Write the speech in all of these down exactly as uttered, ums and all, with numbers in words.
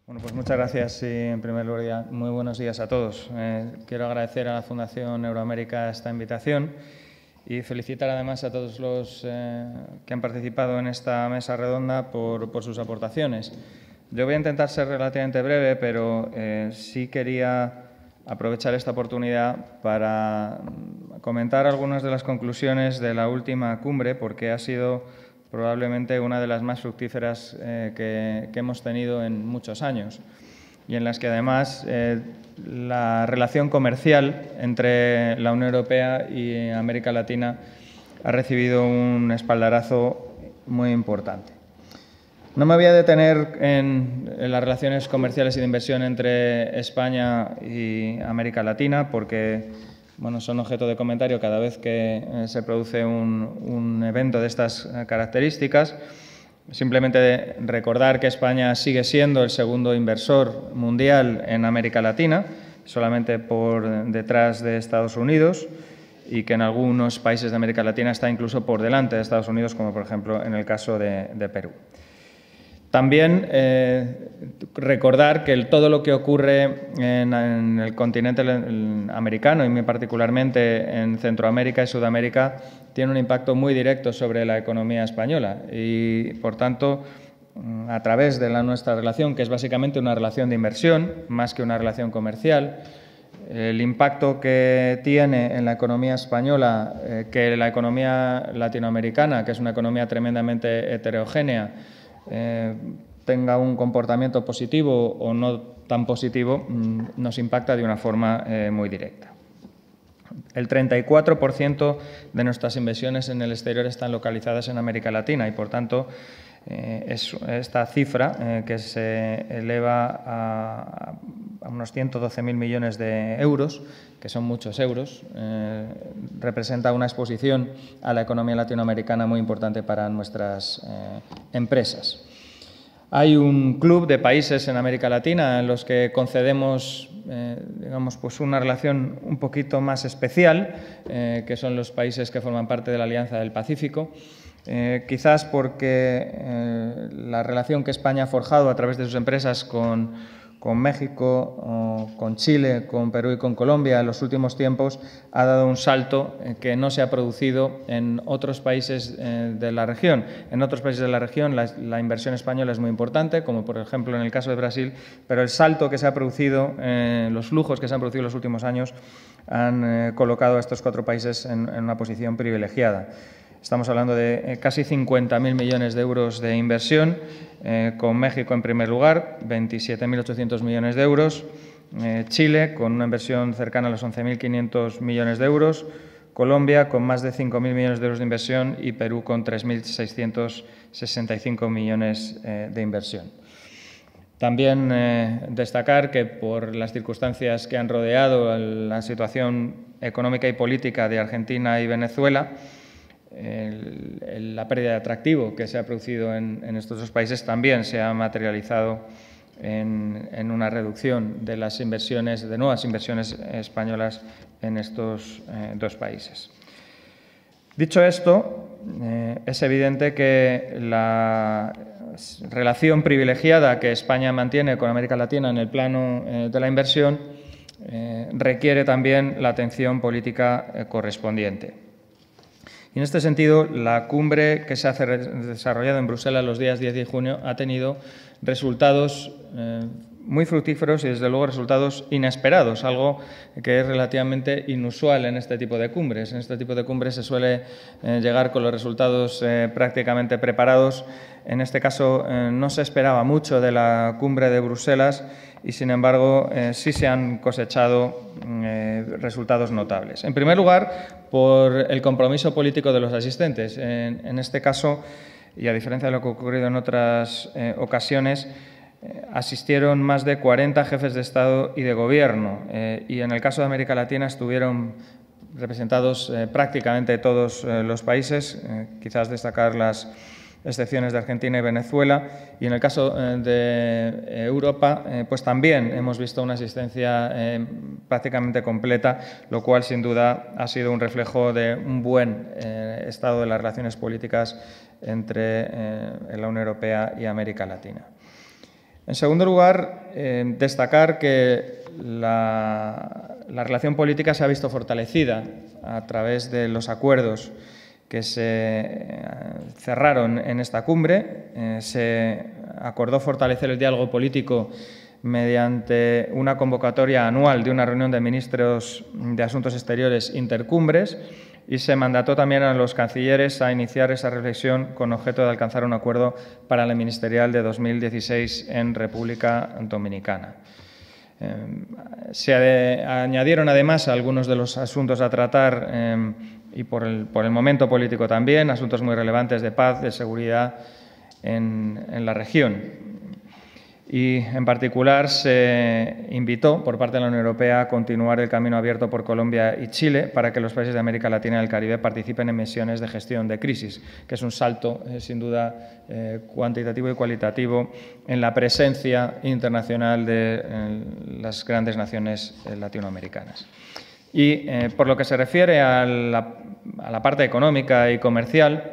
Bueno, pues muchas gracias y, en primer lugar, muy buenos días a todos. Eh, quiero agradecer a la Fundación Euroamérica esta invitación y felicitar además a todos los eh, que han participado en esta mesa redonda por, por sus aportaciones. Yo voy a intentar ser relativamente breve, pero eh, sí quería aprovechar esta oportunidad para comentar algunas de las conclusiones de la última cumbre, porque ha sido probablemente una de las más fructíferas eh, que, que hemos tenido en muchos años y en las que además eh, la relación comercial entre la Unión Europea y América Latina ha recibido un espaldarazo muy importante. No me voy a detener en, en las relaciones comerciales y de inversión entre España y América Latina porque bueno, son objeto de comentario cada vez que eh, se produce un, un evento de estas eh, características. Simplemente recordar que España sigue siendo el segundo inversor mundial en América Latina, solamente por detrás de Estados Unidos, y que en algunos países de América Latina está incluso por delante de Estados Unidos, como por ejemplo en el caso de, de Perú. También eh, recordar que el, todo lo que ocurre en, en el continente americano y muy particularmente en Centroamérica y Sudamérica tiene un impacto muy directo sobre la economía española y, por tanto, a través de la, nuestra relación, que es básicamente una relación de inversión más que una relación comercial, el impacto que tiene en la economía española, eh, que la economía latinoamericana, que es una economía tremendamente heterogénea, Eh, tenga un comportamiento positivo o no tan positivo, mmm, nos impacta de una forma eh, muy directa. El treinta y cuatro por ciento de nuestras inversiones en el exterior están localizadas en América Latina y, por tanto, eh, es esta cifra eh, que se eleva a, a unos ciento doce mil millones de euros, que son muchos euros, eh, representa una exposición a la economía latinoamericana muy importante para nuestras eh, empresas. Hay un club de países en América Latina en los que concedemos eh, digamos, pues una relación un poquito más especial, eh, que son los países que forman parte de la Alianza del Pacífico, eh, quizás porque eh, la relación que España ha forjado a través de sus empresas con con México, con Chile, con Perú y con Colombia en los últimos tiempos ha dado un salto que no se ha producido en otros países de la región. En otros países de la región la, la inversión española es muy importante, como por ejemplo en el caso de Brasil, pero el salto que se ha producido, eh, los flujos que se han producido en los últimos años han eh, colocado a estos cuatro países en, en una posición privilegiada. Estamos hablando de casi cincuenta mil millones de euros de inversión, eh, con México en primer lugar, veintisiete mil ochocientos millones de euros, eh, Chile con una inversión cercana a los once mil quinientos millones de euros, Colombia con más de cinco mil millones de euros de inversión y Perú con tres mil seiscientos sesenta y cinco millones eh, de inversión. También eh, destacar que por las circunstancias que han rodeado la situación económica y política de Argentina y Venezuela, El, el, la pérdida de atractivo que se ha producido en, en estos dos países también se ha materializado en, en una reducción de las inversiones, de nuevas inversiones españolas en estos eh, dos países. Dicho esto, eh, es evidente que la relación privilegiada que España mantiene con América Latina en el plano eh, de la inversión eh, requiere también la atención política eh, correspondiente. Y en este sentido, la cumbre que se ha desarrollado en Bruselas los días diez de junio ha tenido resultados eh, muy fructíferos y, desde luego, resultados inesperados, algo que es relativamente inusual en este tipo de cumbres. En este tipo de cumbres se suele eh, llegar con los resultados eh, prácticamente preparados. En este caso, eh, no se esperaba mucho de la cumbre de Bruselas y, sin embargo, eh, sí se han cosechado eh, resultados notables. En primer lugar, por el compromiso político de los asistentes. En, en este caso, y a diferencia de lo que ha ocurrido en otras eh, ocasiones, eh, asistieron más de cuarenta jefes de Estado y de Gobierno eh, y en el caso de América Latina estuvieron representados eh, prácticamente todos eh, los países, eh, quizás destacar las excepciones de Argentina y Venezuela, y en el caso eh, de Europa, eh, pues también hemos visto una asistencia eh, prácticamente completa, lo cual sin duda ha sido un reflejo de un buen eh, estado de las relaciones políticas entre eh, la Unión Europea y América Latina. En segundo lugar, eh, destacar que la, la relación política se ha visto fortalecida a través de los acuerdos que se cerraron en esta cumbre. Eh, se acordó fortalecer el diálogo político mediante una convocatoria anual de una reunión de ministros de Asuntos Exteriores intercumbres y se mandató también a los cancilleres a iniciar esa reflexión con objeto de alcanzar un acuerdo para la ministerial de dos mil dieciséis en República Dominicana. Eh, se eh, añadieron además algunos de los asuntos a tratar eh, y por el, por el momento político también, asuntos muy relevantes de paz, de seguridad en, en la región. Y, en particular, se invitó por parte de la Unión Europea a continuar el camino abierto por Colombia y Chile para que los países de América Latina y el Caribe participen en misiones de gestión de crisis, que es un salto, eh, sin duda, eh, cuantitativo y cualitativo en la presencia internacional de eh, las grandes naciones eh, latinoamericanas. Y, eh, por lo que se refiere a la, a la parte económica y comercial,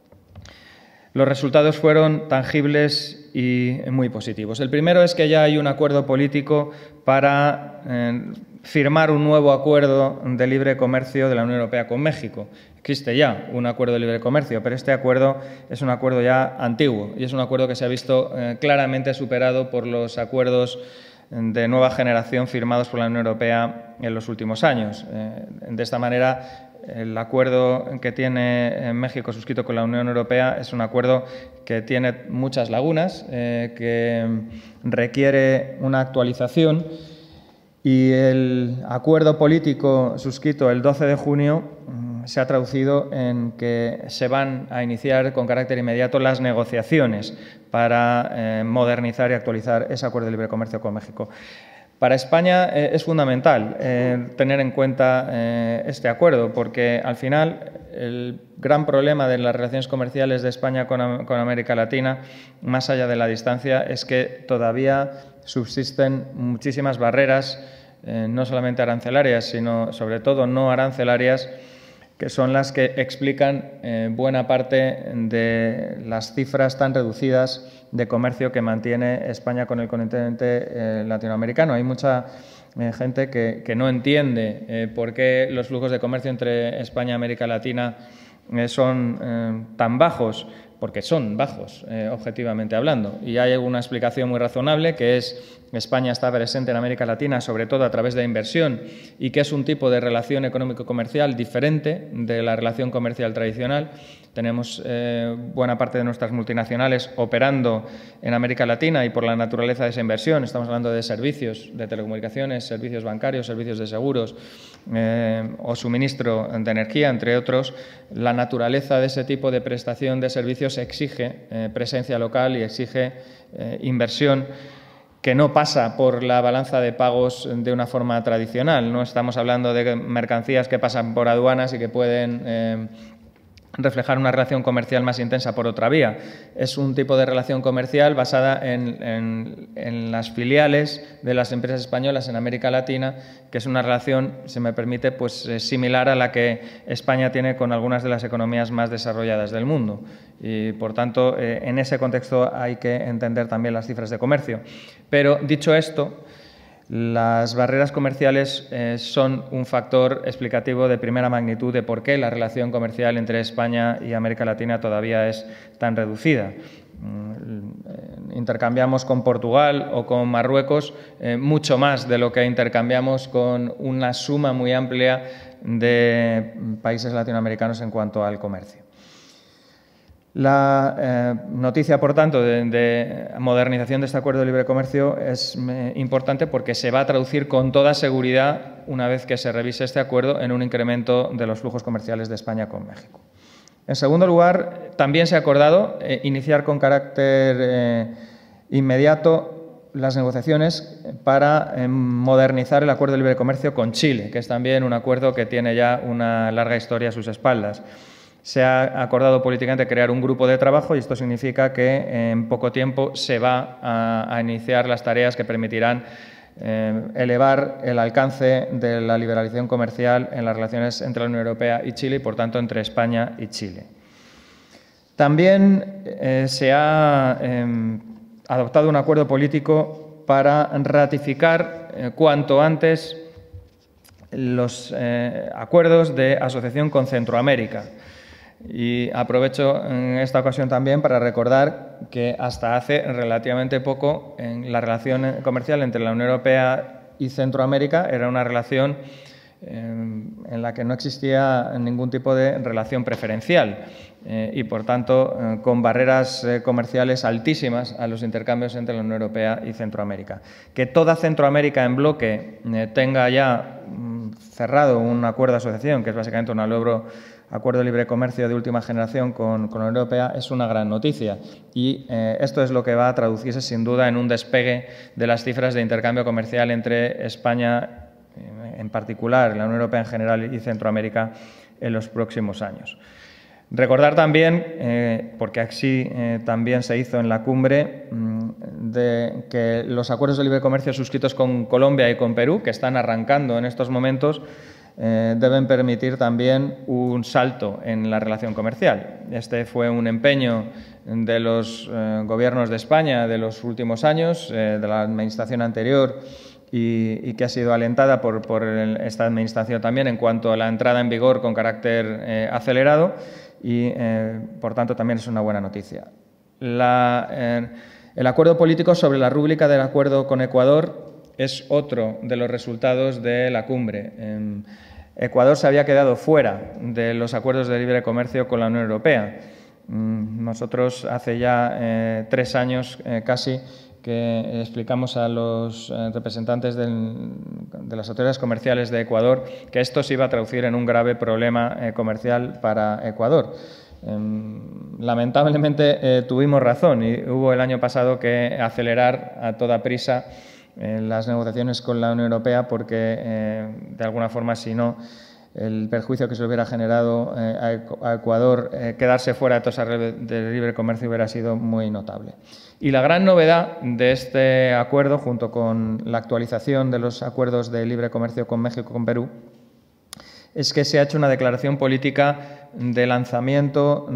los resultados fueron tangibles y muy positivos. El primero es que ya hay un acuerdo político para eh, firmar un nuevo acuerdo de libre comercio de la Unión Europea con México. Existe ya un acuerdo de libre comercio, pero este acuerdo es un acuerdo ya antiguo y es un acuerdo que se ha visto eh, claramente superado por los acuerdos de nueva generación firmados por la Unión Europea en los últimos años. Eh, de esta manera, el acuerdo que tiene México suscrito con la Unión Europea es un acuerdo que tiene muchas lagunas, eh, que requiere una actualización, y el acuerdo político suscrito el doce de junio se ha traducido en que se van a iniciar con carácter inmediato las negociaciones para eh, modernizar y actualizar ese acuerdo de libre comercio con México. Para España eh, es fundamental eh, tener en cuenta eh, este acuerdo, porque al final el gran problema de las relaciones comerciales de España con, con América Latina, más allá de la distancia, es que todavía subsisten muchísimas barreras, eh, no solamente arancelarias, sino sobre todo no arancelarias, que son las que explican eh, buena parte de las cifras tan reducidas de comercio que mantiene España con el continente eh, latinoamericano. Hay mucha eh, gente que, que no entiende eh, por qué los flujos de comercio entre España y América Latina eh, son eh, tan bajos, porque son bajos, eh, objetivamente hablando. Y hay una explicación muy razonable, que es que España está presente en América Latina, sobre todo a través de la inversión, y que es un tipo de relación económico-comercial diferente de la relación comercial tradicional. Tenemos eh, buena parte de nuestras multinacionales operando en América Latina, y por la naturaleza de esa inversión, estamos hablando de servicios de telecomunicaciones, servicios bancarios, servicios de seguros eh, o suministro de energía, entre otros. La naturaleza de ese tipo de prestación de servicios exige eh, presencia local y exige eh, inversión que no pasa por la balanza de pagos de una forma tradicional. No estamos hablando de mercancías que pasan por aduanas y que pueden eh, reflejar una relación comercial más intensa por otra vía. Es un tipo de relación comercial basada en, en, en las filiales de las empresas españolas en América Latina, que es una relación, si me permite, pues eh, similar a la que España tiene con algunas de las economías más desarrolladas del mundo. Y, por tanto, eh, en ese contexto hay que entender también las cifras de comercio. Pero, dicho esto, las barreras comerciales eh, son un factor explicativo de primera magnitud de por qué la relación comercial entre España y América Latina todavía es tan reducida. Mm, intercambiamos con Portugal o con Marruecos eh, mucho más de lo que intercambiamos con una suma muy amplia de países latinoamericanos en cuanto al comercio. La eh, noticia, por tanto, de, de modernización de este acuerdo de libre comercio es eh, importante porque se va a traducir con toda seguridad, una vez que se revise este acuerdo, en un incremento de los flujos comerciales de España con México. En segundo lugar, también se ha acordado eh, iniciar con carácter eh, inmediato las negociaciones para eh, modernizar el acuerdo de libre comercio con Chile, que es también un acuerdo que tiene ya una larga historia a sus espaldas. Se ha acordado políticamente crear un grupo de trabajo y esto significa que en poco tiempo se va a, a iniciar las tareas que permitirán eh, elevar el alcance de la liberalización comercial en las relaciones entre la Unión Europea y Chile y, por tanto, entre España y Chile. También eh, se ha eh, adoptado un acuerdo político para ratificar eh, cuanto antes los eh, acuerdos de asociación con Centroamérica. Y aprovecho en esta ocasión también para recordar que hasta hace relativamente poco en la relación comercial entre la Unión Europea y Centroamérica era una relación eh, en la que no existía ningún tipo de relación preferencial eh, y, por tanto, eh, con barreras eh, comerciales altísimas a los intercambios entre la Unión Europea y Centroamérica. Que toda Centroamérica en bloque eh, tenga ya mm, cerrado un acuerdo de asociación, que es básicamente un logro acuerdo de libre comercio de última generación con, con la Unión Europea, es una gran noticia. Y eh, esto es lo que va a traducirse, sin duda, en un despegue de las cifras de intercambio comercial entre España, eh, en particular, la Unión Europea en general y Centroamérica en los próximos años. Recordar también, eh, porque así eh, también se hizo en la cumbre, mmm, de que los acuerdos de libre comercio suscritos con Colombia y con Perú, que están arrancando en estos momentos, Eh, deben permitir también un salto en la relación comercial. Este fue un empeño de los eh, gobiernos de España de los últimos años, eh, de la administración anterior y, y que ha sido alentada por, por el, esta administración también en cuanto a la entrada en vigor con carácter eh, acelerado y, eh, por tanto, también es una buena noticia. La, eh, el acuerdo político sobre la rúbrica del acuerdo con Ecuador es otro de los resultados de la cumbre. Eh, Ecuador se había quedado fuera de los acuerdos de libre comercio con la Unión Europea. Mm, nosotros hace ya eh, tres años eh, casi que explicamos a los eh, representantes del, de las autoridades comerciales de Ecuador que esto se iba a traducir en un grave problema eh, comercial para Ecuador. Eh, lamentablemente eh, tuvimos razón y hubo el año pasado que acelerar a toda prisa en las negociaciones con la Unión Europea porque, eh, de alguna forma, si no, el perjuicio que se hubiera generado eh, a Ecuador, eh, quedarse fuera de toda esa red de libre comercio hubiera sido muy notable. Y la gran novedad de este acuerdo, junto con la actualización de los acuerdos de libre comercio con México y con Perú, es que se ha hecho una declaración política de lanzamiento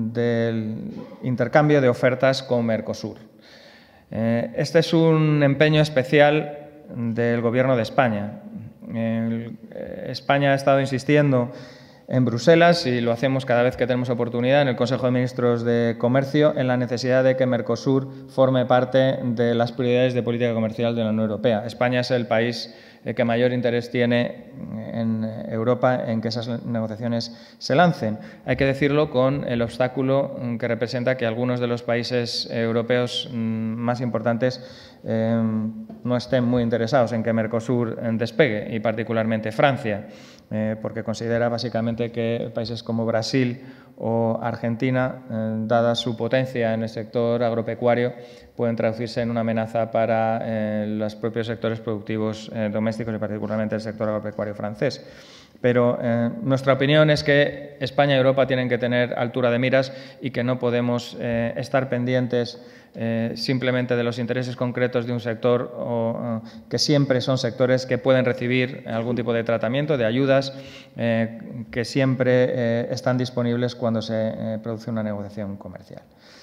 del intercambio de ofertas con Mercosur. Este es un empeño especial del Gobierno de España. España ha estado insistiendo en Bruselas, y lo hacemos cada vez que tenemos oportunidad, en el Consejo de Ministros de Comercio, en la necesidad de que Mercosur forme parte de las prioridades de política comercial de la Unión Europea. España es el país que mayor interés tiene en Europa en que esas negociaciones se lancen. Hay que decirlo con el obstáculo que representa que algunos de los países europeos más importantes eh, no estén muy interesados en que Mercosur despegue, y particularmente Francia, eh, porque considera básicamente que países como Brasil o Argentina, eh, dada su potencia en el sector agropecuario, pueden traducirse en una amenaza para eh, los propios sectores productivos eh, domésticos y particularmente el sector agropecuario francés. Pero eh, nuestra opinión es que España y Europa tienen que tener altura de miras y que no podemos eh, estar pendientes eh, simplemente de los intereses concretos de un sector, o, eh, que siempre son sectores que pueden recibir algún tipo de tratamiento, de ayudas, eh, que siempre eh, están disponibles cuando se eh, produce una negociación comercial.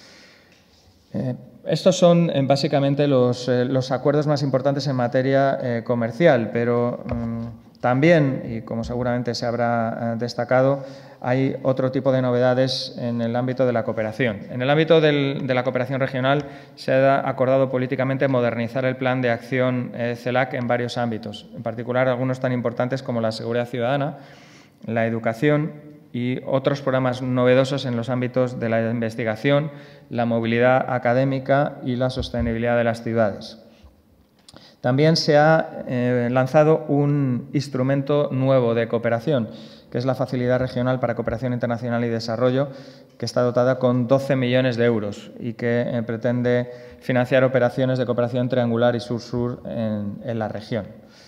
Eh, estos son eh, básicamente los, eh, los acuerdos más importantes en materia eh, comercial, pero mmm, también, y como seguramente se habrá eh, destacado, hay otro tipo de novedades en el ámbito de la cooperación. En el ámbito del, de la cooperación regional se ha acordado políticamente modernizar el plan de acción eh, CELAC en varios ámbitos, en particular algunos tan importantes como la seguridad ciudadana, la educación y otros programas novedosos en los ámbitos de la investigación, la movilidad académica y la sostenibilidad de las ciudades. También se ha eh, lanzado un instrumento nuevo de cooperación, que es la Facilidad Regional para Cooperación Internacional y Desarrollo, que está dotada con doce millones de euros y que eh, pretende financiar operaciones de cooperación triangular y sur-sur en, en la región.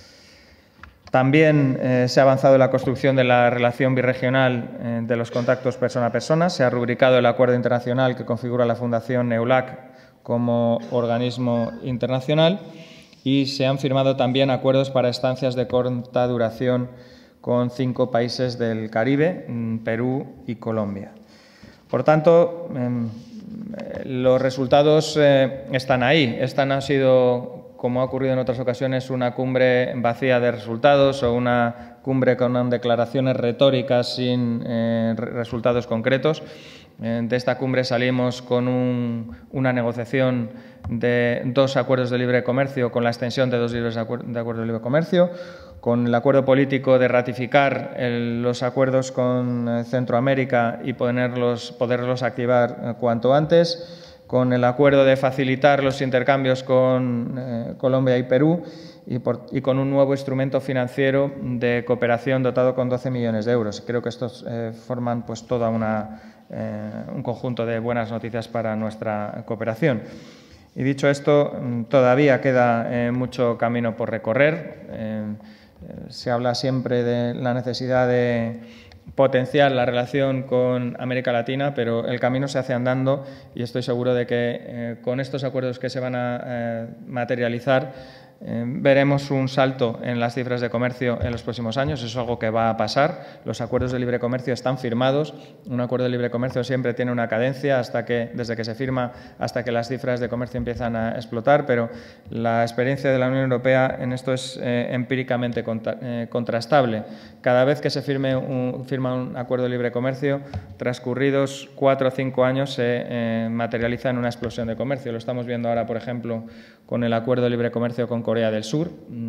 También eh, se ha avanzado en la construcción de la relación birregional eh, de los contactos persona a persona. Se ha rubricado el acuerdo internacional que configura la Fundación EULAC como organismo internacional y se han firmado también acuerdos para estancias de corta duración con cinco países del Caribe, Perú y Colombia. Por tanto, eh, los resultados eh, están ahí. Esta no ha sido, como ha ocurrido en otras ocasiones, una cumbre vacía de resultados o una cumbre con declaraciones retóricas sin eh, resultados concretos. De esta cumbre salimos con un, una negociación de dos acuerdos de libre comercio con la extensión de dos libros de acuerdos de libre comercio, con el acuerdo político de ratificar el, los acuerdos con Centroamérica y ponerlos, poderlos activar cuanto antes, con el acuerdo de facilitar los intercambios con eh, Colombia y Perú y, por, y con un nuevo instrumento financiero de cooperación dotado con doce millones de euros. Creo que estos eh, forman pues, toda una, eh, un conjunto de buenas noticias para nuestra cooperación. Y dicho esto, todavía queda eh, mucho camino por recorrer. Eh, se habla siempre de la necesidad de potenciar la relación con América Latina, pero el camino se hace andando y estoy seguro de que eh, con estos acuerdos que se van a eh, materializar eh, veremos un salto en las cifras de comercio en los próximos años. Eso es algo que va a pasar. Los acuerdos de libre comercio están firmados. Un acuerdo de libre comercio siempre tiene una cadencia hasta que, desde que se firma hasta que las cifras de comercio empiezan a explotar, pero la experiencia de la Unión Europea en esto es eh, empíricamente contra, eh, contrastable. Cada vez que se firme un, firma un acuerdo de libre comercio, transcurridos cuatro o cinco años se eh, materializa en una explosión de comercio. Lo estamos viendo ahora, por ejemplo, con el acuerdo de libre comercio con Corea del Sur.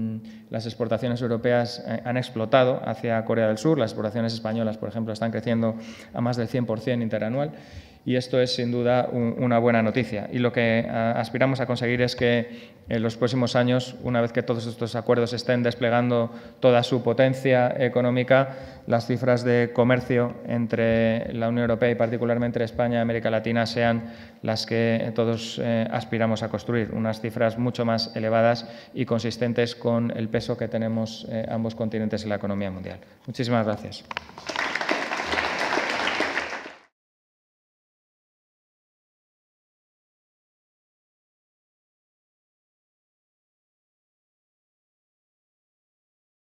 Las exportaciones europeas han explotado hacia Corea del Sur. Las exportaciones españolas, por ejemplo, están creciendo a más del cien por cien interanual. Y esto es, sin duda, un, una buena noticia. Y lo que a, aspiramos a conseguir es que en los próximos años, una vez que todos estos acuerdos estén desplegando toda su potencia económica, las cifras de comercio entre la Unión Europea y particularmente España y América Latina sean las que todos eh, aspiramos a construir, unas cifras mucho más elevadas y consistentes con el peso que tenemos eh, ambos continentes en la economía mundial. Muchísimas gracias.